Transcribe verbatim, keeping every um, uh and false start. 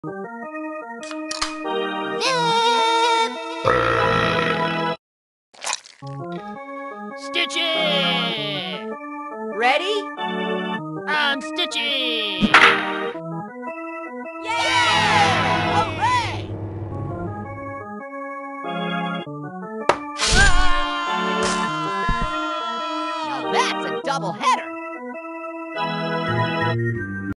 Stitchy! Ready? I'm Stitchy! Yeah! Hooray! Now that's a double header.